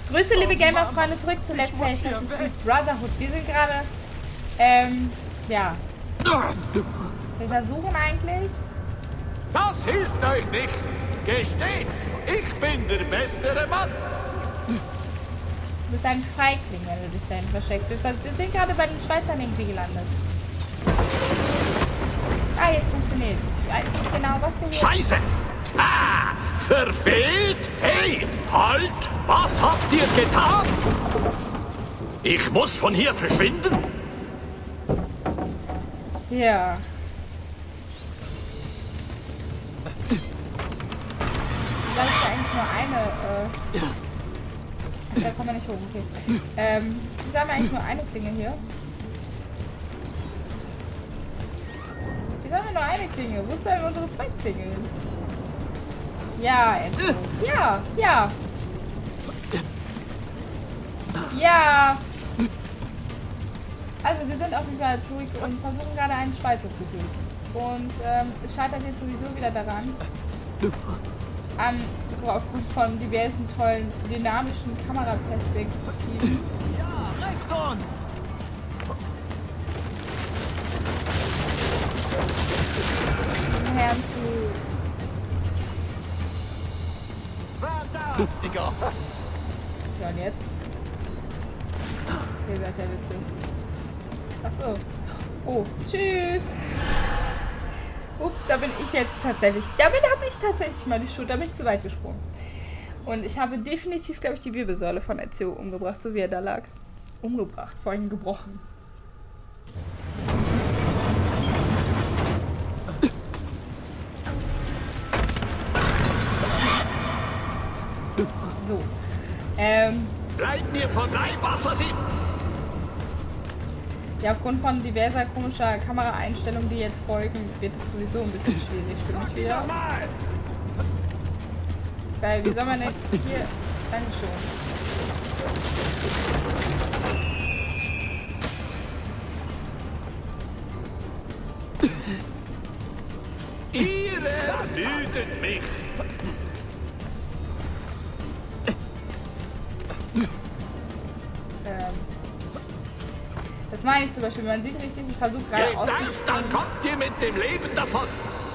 Grüße, liebe Gamer-Freunde, zurück zu Let's Play Assassin's Creed Brotherhood. Wir sind gerade, ja. Wir versuchen eigentlich... Das hilft euch nicht. Gesteht, ich bin der bessere Mann. Du bist ein Feigling, wenn du dich dahin versteckst. Wir sind gerade bei den Schweizern irgendwie gelandet. Ah, jetzt funktioniert es. Ich weiß nicht genau, was wir hier... Scheiße! Ah, verfehlt? Hey, halt! Was habt ihr getan? Ich muss von hier verschwinden? Ja. Da ist ja eigentlich nur eine, da kommen wir nicht hoch, okay. Wir haben eigentlich nur eine Klinge hier. Wieso haben wir nur eine Klinge? Wo ist denn unsere zweite Klinge hin? Ja, Enzo. Ja, ja. Ja. Also wir sind auf jeden Fall zurück und versuchen gerade einen Schweizer zu töten. Und es scheitert jetzt sowieso wieder daran, aufgrund von diversen tollen, dynamischen Kameraperspektiven. Ja, recht uns! Diesen Herrn zu... Fantastico! Ja, und jetzt? Ihr seid ja witzig. Achso. Oh, tschüss! Ups, da bin ich jetzt tatsächlich... Damit habe ich tatsächlich meine Schuld. Da bin ich zu weit gesprungen. Und ich habe definitiv, glaube ich, die Wirbelsäule von Ezio umgebracht, so wie er da lag. Umgebracht, vorhin gebrochen. So. Bleibt mir von Leib, Assassin! Ja, aufgrund von diverser komischer Kameraeinstellungen, die jetzt folgen, wird es sowieso ein bisschen schwierig für mich wieder. Weil, wie soll man denn hier... Dankeschön. Ihr ermüdet mich! Das meine ich zum Beispiel, man sieht richtig, ich versuche gerade Geht das, dann auszuspringen. kommt ihr mit dem Leben davon!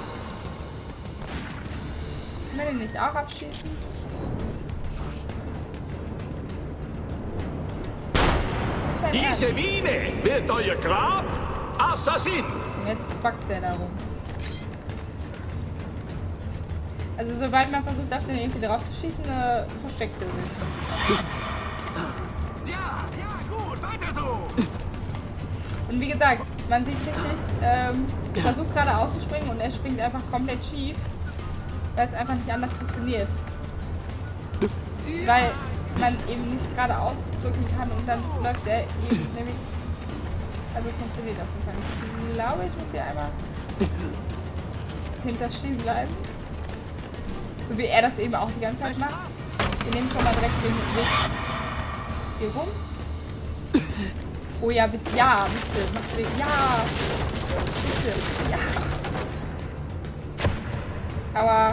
Kann man den nicht auch abschießen? Was ist denn Diese Mine wird euer Grab, Assassin! Und jetzt backt der da rum. Also sobald man versucht, auf den irgendwie drauf zu schießen, versteckt er sich. Ja, gut, weiter so! Und wie gesagt, man sieht richtig, ich versuche gerade auszuspringen und er springt einfach komplett schief, weil es einfach nicht anders funktioniert. Weil man eben nicht gerade ausdrücken kann und dann läuft er eben nämlich, also es funktioniert auf jeden Fall nicht. Ich glaube, ich muss hier einmal hinterstehen bleiben. So wie er das eben auch die ganze Zeit macht. Wir nehmen schon mal direkt den Weg hier rum. Oh ja, bitte, ja, bitte, mach Weg, ja, bitte, ja. Aber,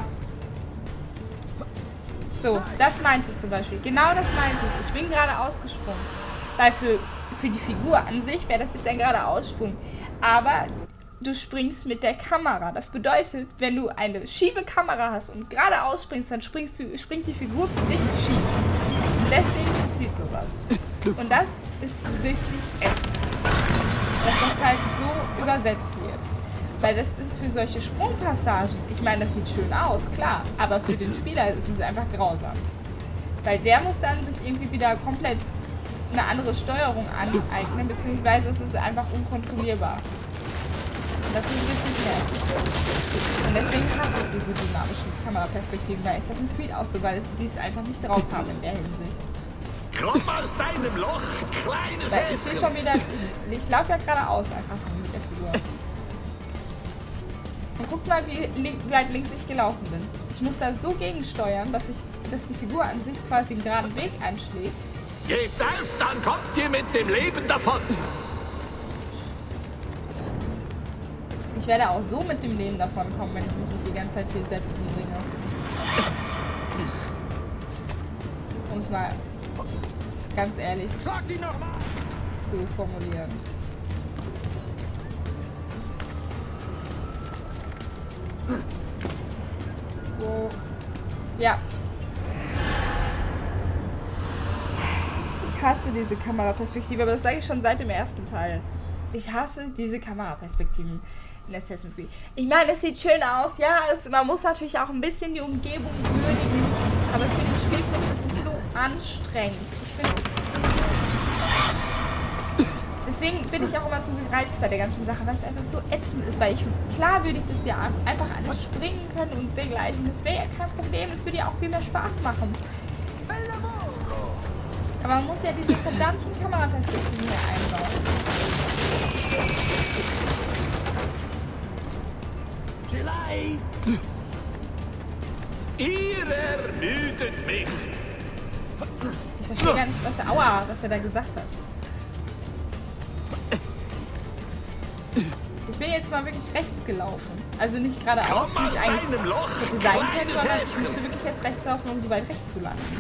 so, das meinte ich zum Beispiel, genau das meinte ich. Ich bin gerade ausgesprungen, weil für die Figur an sich wäre das jetzt ein gerader Aussprung. Aber du springst mit der Kamera. Das bedeutet, wenn du eine schiefe Kamera hast und gerade ausspringst, dann springt die Figur für dich schief. Und deswegen passiert sowas. Und das ist richtig ätzend, dass das halt so übersetzt wird. Weil das ist für solche Sprungpassagen, ich meine, das sieht schön aus, klar, aber für den Spieler ist es einfach grausam. Weil der muss dann sich irgendwie wieder komplett eine andere Steuerung aneignen, beziehungsweise es ist einfach unkontrollierbar. Und das ist richtig nervig. Und deswegen hasse ich diese dynamischen Kameraperspektiven bei Assassin's Creed auch so, weil die es einfach nicht drauf haben in der Hinsicht. Komm aus deinem Loch, kleines Weil ich sehe Häschen! schon wieder, ich laufe ja geradeaus einfach mit der Figur. Und guckt mal, wie weit links ich gelaufen bin. Ich muss da so gegensteuern, dass die Figur an sich quasi einen geraden Weg einschlägt. Gebt auf, dann kommt ihr mit dem Leben davon! Ich werde auch so mit dem Leben davon kommen, wenn ich mich nicht die ganze Zeit hier selbst umbringe. Um es mal Ganz ehrlich Schlag die nochmal! zu formulieren. So. Ja. Ich hasse diese Kameraperspektive, aber das sage ich schon seit dem ersten Teil. Ich hasse diese Kameraperspektiven in Assassin's Creed. Ich meine, es sieht schön aus, ja, man muss natürlich auch ein bisschen die Umgebung würdigen, aber für den Spielfluss ist es so anstrengend. Ich finde, es ist so... Deswegen bin ich auch immer so gereizt bei der ganzen Sache, weil es einfach so ätzend ist, weil klar würde ich das ja einfach alles springen können und dergleichen, das wäre ja kein Problem, es würde ja auch viel mehr Spaß machen. Aber man muss ja diese verdammten Kameraperspektiven hier einbauen. Ihr ermüdet mich. Ich verstehe gar nicht, was er da gesagt hat. Ich bin jetzt mal wirklich rechts gelaufen. Also nicht geradeaus, wie es eigentlich hätte sein können, sondern ich müsste wirklich jetzt rechts laufen, um so weit rechts zu landen.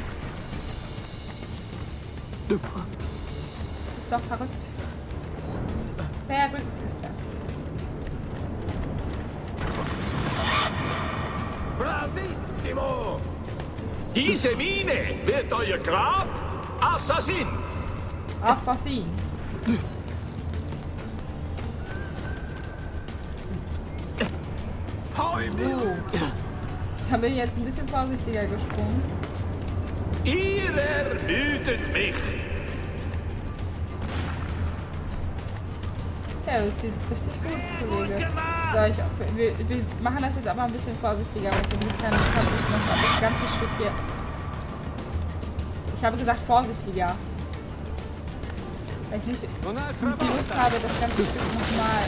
Das ist doch verrückt. Verrückt ist das. Bravissimo! Diese Mine wird euer Grab, Assassin! Assassin. So. Da bin ich jetzt ein bisschen vorsichtiger gesprungen. Ihr ermüdet mich! Ja, du ziehst richtig gut, Kollege. So, wir machen das jetzt aber ein bisschen vorsichtiger, weil ich nicht kann. Ich habe das ganze Stück hier. Ich habe gesagt vorsichtiger. Weil ich nicht die Lust habe, das ganze Stück nochmal.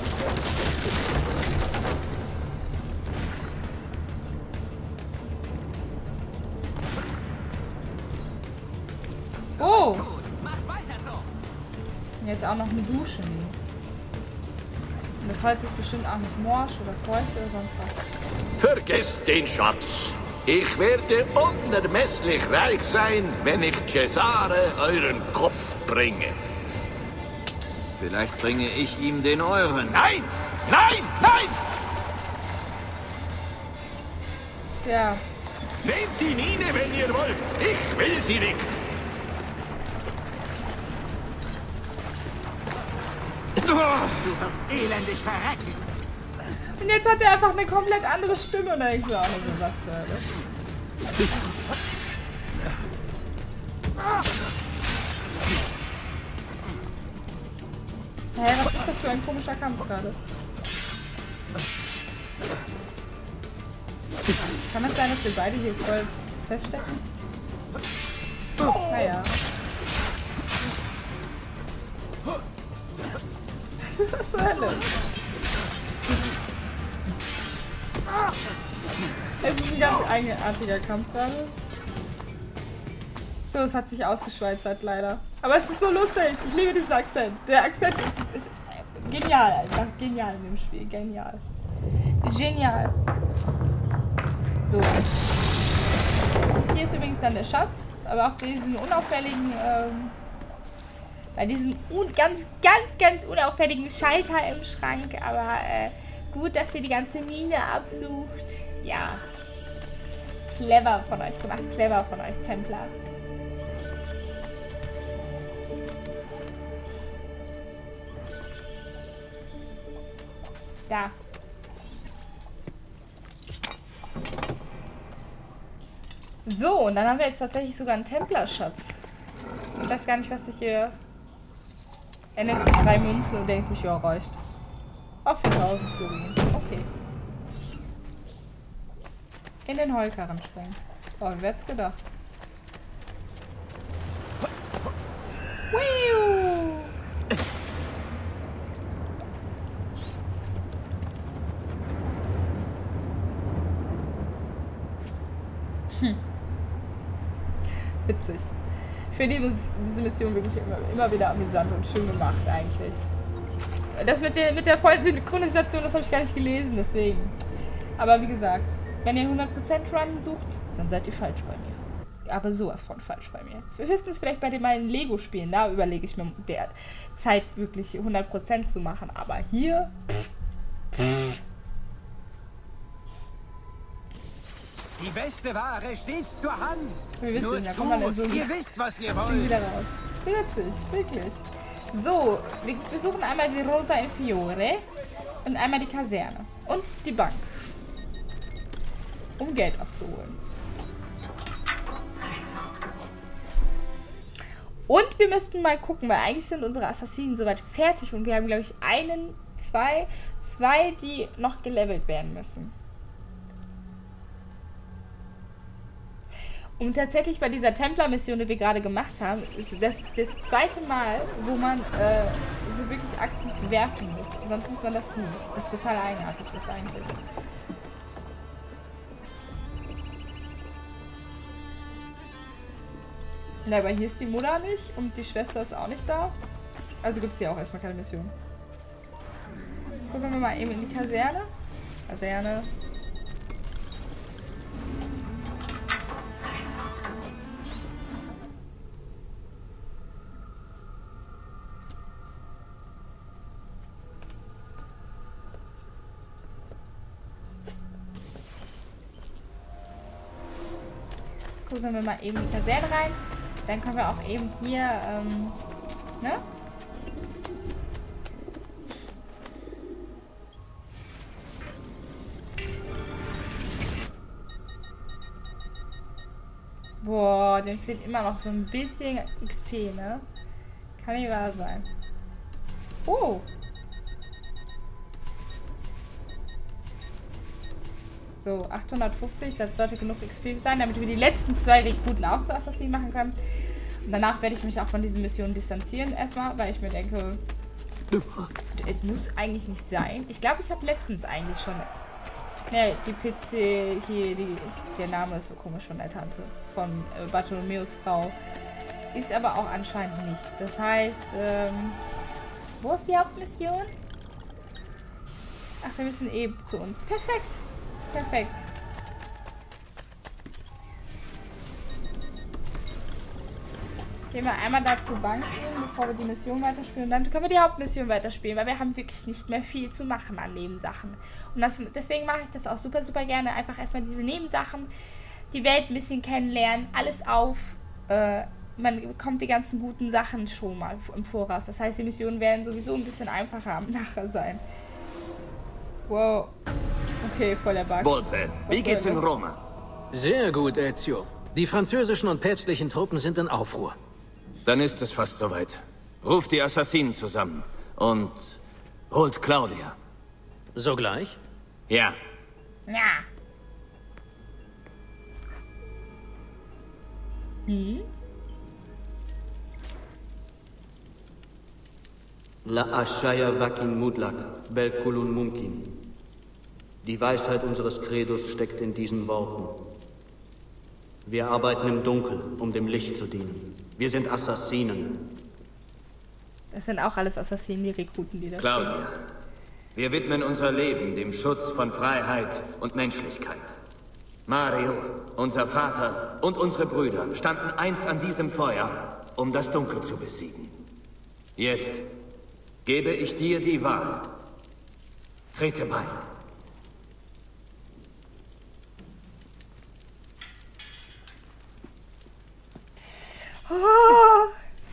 Oh! Und jetzt auch noch eine Dusche. Und das Holz ist bestimmt auch nicht morsch oder feucht oder sonst was. Vergesst den Schatz. Ich werde unermesslich reich sein, wenn ich Cesare euren Kopf bringe. Vielleicht bringe ich ihm den euren. Nein! Nein! Nein! Tja. Nehmt die Mine, wenn ihr wollt. Ich will sie nicht. Du wirst elendig verrecken. Und jetzt hat er einfach eine komplett andere Stimme und dann denkst du auch so, was Hä, was ist das für ein komischer Kampf gerade? Kann das sein, dass wir beide hier voll feststecken? Naja. Was zur Hölle? Es ist ein ganz eigenartiger Kampf gerade. So, es hat sich ausgeschweizert leider. Aber es ist so lustig. Ich liebe diesen Akzent. Der Akzent ist genial einfach. Genial in dem Spiel. Genial. Genial. So. Hier ist übrigens dann der Schatz. Aber auf diesen unauffälligen, bei diesem ganz unauffälligen Schalter im Schrank. Aber gut, dass ihr die ganze Mine absucht. Ja. Clever von euch gemacht. Clever von euch, Templer. Da. So, und dann haben wir jetzt tatsächlich sogar einen Templerschatz. Ich weiß gar nicht, was ich hier... Er nimmt sich 3 Münzen und denkt sich, ja, reicht. Auf 4000 Florin. Okay. In den Heukarren springen. Oh, wer hätte es gedacht? Wiu! Witzig. Ich finde diese Mission wirklich immer wieder amüsant und schön gemacht eigentlich. Das mit der vollen Synchronisation, das habe ich gar nicht gelesen, deswegen. Aber wie gesagt, wenn ihr 100% Run sucht, dann seid ihr falsch bei mir. aber sowas von falsch bei mir. Höchstens vielleicht bei den meinen Lego-Spielen, da überlege ich mir derzeit wirklich 100% zu machen, aber hier... Die beste Ware steht zur Hand. Wie witzig, Nur da kommt man dann so ihr wisst, was ihr Ding wollt. wieder raus. Wie witzig, wirklich. So, wir besuchen einmal die Rosa in Fiore und einmal die Kaserne und die Bank, um Geld abzuholen. Und wir müssten mal gucken, weil eigentlich sind unsere Assassinen soweit fertig und wir haben, glaube ich, zwei, die noch gelevelt werden müssen. Und tatsächlich bei dieser Templer-Mission, die wir gerade gemacht haben, ist das zweite Mal, wo man so wirklich aktiv werfen muss. Sonst muss man das nie. Das ist total eigenartig, das eigentlich. Na, aber hier ist die Mutter nicht und die Schwester ist auch nicht da. Also gibt es hier auch erstmal keine Mission. Gucken wir mal eben in die Kaserne. Kaserne. Gucken wir mal eben in die Kaserne rein. Dann können wir auch eben hier, ne? Boah, dem fehlt immer noch so ein bisschen XP, ne? Kann nicht wahr sein. Oh! So, 850, das sollte genug XP sein, damit wir die letzten 2 Rekruten auch zu Assassin machen können. Und danach werde ich mich auch von diesen Missionen distanzieren erstmal, weil ich mir denke, es muss eigentlich nicht sein. Ich glaube, ich habe letztens eigentlich schon... Ne, die PC hier, der Name ist so komisch von der Tante, von Bartholomäus Frau. Ist aber auch anscheinend nichts. Das heißt, wo ist die Hauptmission? Ach, wir müssen eben zu uns. Perfekt. Perfekt. Gehen wir einmal da zur Bank gehen, bevor wir die Mission weiterspielen. Und dann können wir die Hauptmission weiterspielen, weil wir haben wirklich nicht mehr viel zu machen an Nebensachen. Und deswegen mache ich das auch super, super gerne. Einfach erstmal diese Nebensachen, die Welt ein bisschen kennenlernen, alles auf. Man bekommt die ganzen guten Sachen schon mal im Voraus. Das heißt, die Missionen werden sowieso ein bisschen einfacher am Nachher sein. Wow. Okay, voll der Bug. Volpe, wie geht's in Roma? Sehr gut, Ezio. Die französischen und päpstlichen Truppen sind in Aufruhr. Dann ist es fast soweit. Ruft die Assassinen zusammen und holt Claudia. Sogleich? Ja. Ja. La Ashaya Wakin Mudlak, Belkulun Mumkin. Die Weisheit unseres Credos steckt in diesen Worten. Wir arbeiten im Dunkel, um dem Licht zu dienen. Wir sind Assassinen. Das sind auch alles Assassinen, die Rekruten, die da Claudia, wir widmen unser Leben dem Schutz von Freiheit und Menschlichkeit. Mario, unser Vater und unsere Brüder standen einst an diesem Feuer, um das Dunkel zu besiegen. Jetzt gebe ich dir die Wahl. Trete bei. Oh.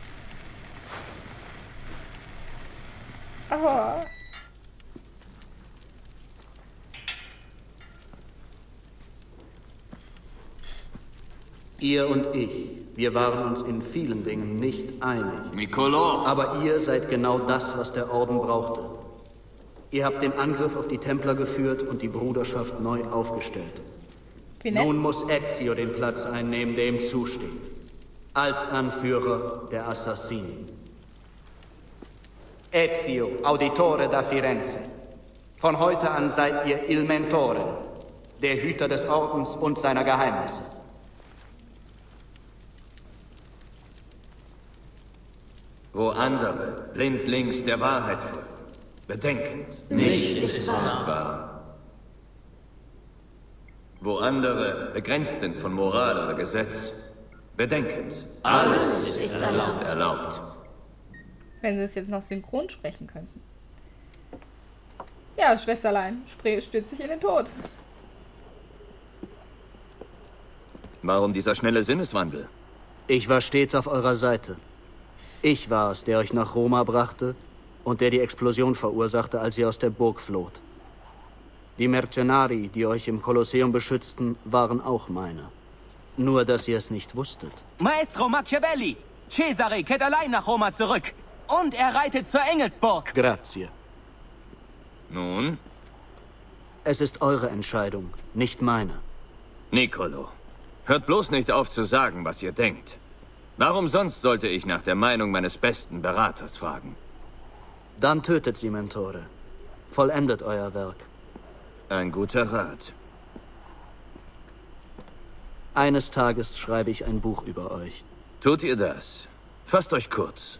Oh. Ihr und ich, wir waren uns in vielen Dingen nicht einig. Niccolò! Aber ihr seid genau das, was der Orden brauchte. Ihr habt den Angriff auf die Templer geführt und die Bruderschaft neu aufgestellt. Wie nett. Nun muss Ezio den Platz einnehmen, der ihm zusteht. Als Anführer der Assassinen. Ezio, Auditore da Firenze. Von heute an seid ihr Il Mentore, der Hüter des Ordens und seiner Geheimnisse. Wo andere blindlings der Wahrheit folgen, bedenkend, nichts ist wahr. Wo andere begrenzt sind von Moral oder Gesetz, Bedenkend. Alles ist erlaubt. Wenn sie es jetzt noch synchron sprechen könnten. Ja, Schwesterlein, stürzt sich in den Tod. Warum dieser schnelle Sinneswandel? Ich war stets auf eurer Seite. Ich war es, der euch nach Roma brachte und der die Explosion verursachte, als ihr aus der Burg floht. Die Mercenari, die euch im Kolosseum beschützten, waren auch meine. Nur, dass ihr es nicht wusstet. Maestro Machiavelli! Cesare kehrt allein nach Roma zurück. Und er reitet zur Engelsburg. Grazie. Nun? Es ist eure Entscheidung, nicht meine. Niccolo, hört bloß nicht auf zu sagen, was ihr denkt. Warum sonst sollte ich nach der Meinung meines besten Beraters fragen? Dann tötet sie, Mentore. Vollendet euer Werk. Ein guter Rat. Eines Tages schreibe ich ein Buch über euch. Tut ihr das? Fasst euch kurz.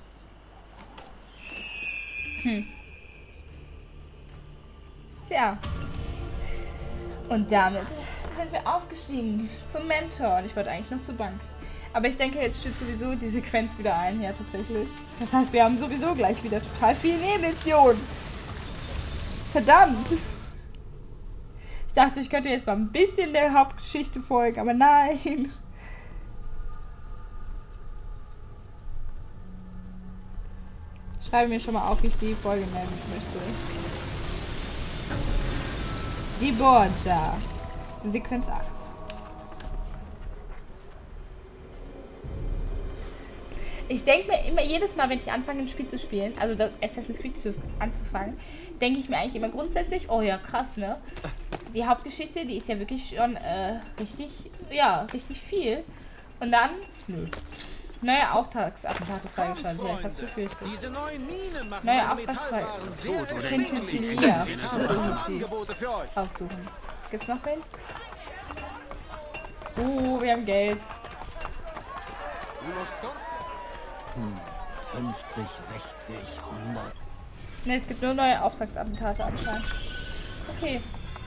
Tja. Und damit sind wir aufgestiegen zum Mentor. Und ich wollte eigentlich noch zur Bank. Aber ich denke, jetzt stürzt sowieso die Sequenz wieder ein. Ja, tatsächlich. Das heißt, wir haben sowieso gleich wieder total viel Nebenmission. Verdammt. Ich dachte, ich könnte jetzt mal ein bisschen der Hauptgeschichte folgen, aber nein. Schreibe mir schon mal auf, wie ich die Folge nennen möchte. Die Borgia. Sequenz 8. Ich denke mir immer jedes Mal, wenn ich anfange, ein Spiel zu spielen, also das Assassin's Creed anzufangen, denke ich mir eigentlich immer grundsätzlich, oh ja, krass, ne? Die Hauptgeschichte, die ist ja wirklich schon richtig viel. Und dann, nö. Neue Auftragsattentate freigeschaltet. Ja, ich hab's befürchtet. Neue Auftragsfreigeschaltet. Quintessilia. Aussuchen. Gibt's noch wen? Wir haben Geld. 50, 60, 100. Ne, es gibt nur neue Auftragsattentate anscheinend. Okay.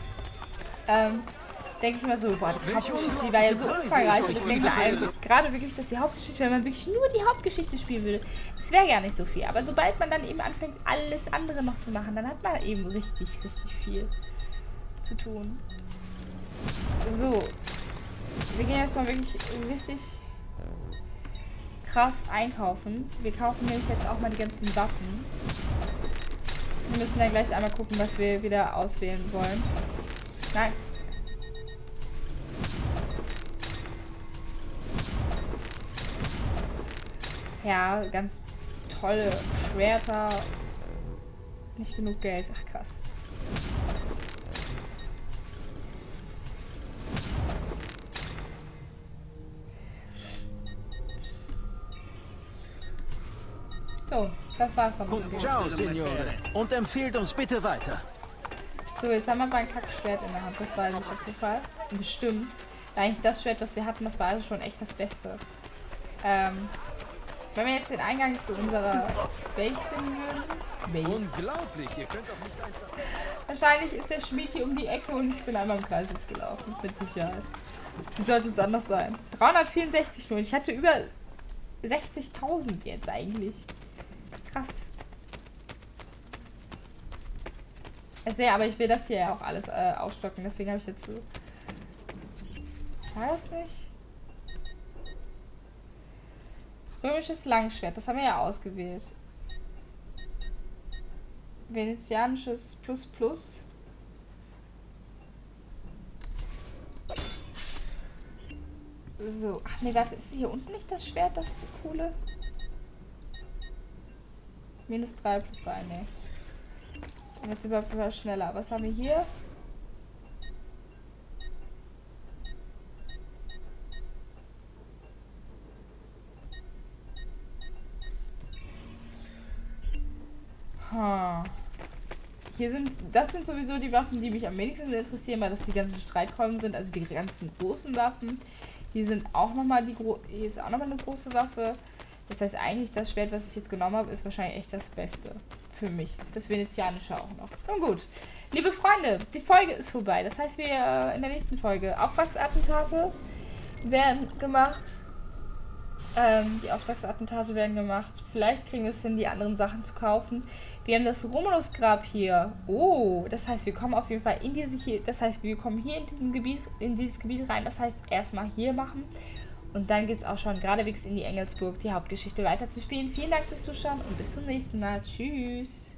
Denke ich mal so, boah, die Hauptgeschichte, die war ja so umfangreich und ich denke mir gerade wirklich, dass die Hauptgeschichte, wenn man wirklich nur die Hauptgeschichte spielen würde, es wäre gar nicht so viel. Aber sobald man dann eben anfängt, alles andere noch zu machen, dann hat man eben richtig viel zu tun. So. Wir gehen jetzt mal wirklich richtig krass einkaufen. Wir kaufen nämlich jetzt auch mal die ganzen Waffen. Wir müssen dann gleich einmal gucken, was wir wieder auswählen wollen. Nein. Ja, ganz tolle Schwerter. Nicht genug Geld. Ach, krass. So, das war's dann. Ciao, Signore. Und empfiehlt uns bitte weiter. So, jetzt haben wir mal ein Kackschwert in der Hand. Das weiß ich auf jeden Fall. Bestimmt. Eigentlich das Schwert, was wir hatten, das war also schon echt das Beste. Wenn wir jetzt den Eingang zu unserer Base finden würden. Unglaublich, ihr könnt doch nicht einfach... Wahrscheinlich ist der Schmied hier um die Ecke und ich bin einmal im Kreis jetzt gelaufen. Mit Sicherheit. Wie sollte es anders sein? 364 nur. Ich hatte über 60.000 jetzt eigentlich. Krass. Also ja, aber ich will das hier ja auch alles aufstocken. Deswegen habe ich jetzt so... War das nicht? Römisches Langschwert, das haben wir ja ausgewählt. Venezianisches Plus. So, ach nee, warte, ist hier unten nicht das Schwert, das coole? -3 plus 3, nee. Und jetzt sind wir auf jeden Fall schneller. Was haben wir hier? Das sind sowieso die Waffen, die mich am wenigsten interessieren, weil das die ganzen Streitkolben sind, also die ganzen großen Waffen. Hier sind auch nochmal hier ist auch nochmal eine große Waffe. Das heißt eigentlich, das Schwert, was ich jetzt genommen habe, ist wahrscheinlich echt das Beste für mich. Das Venezianische auch noch. Nun gut, liebe Freunde, die Folge ist vorbei. Das heißt, wir in der nächsten Folge Auftragsattentate werden gemacht. Die Auftragsattentate werden gemacht. Vielleicht kriegen wir es hin, die anderen Sachen zu kaufen. Wir haben das Romulus-Grab hier. Oh, das heißt, wir kommen auf jeden Fall in dieses Gebiet rein. Das heißt, erstmal hier machen. Und dann geht es auch schon geradewegs in die Engelsburg, die Hauptgeschichte weiterzuspielen. Vielen Dank fürs Zuschauen und bis zum nächsten Mal. Tschüss.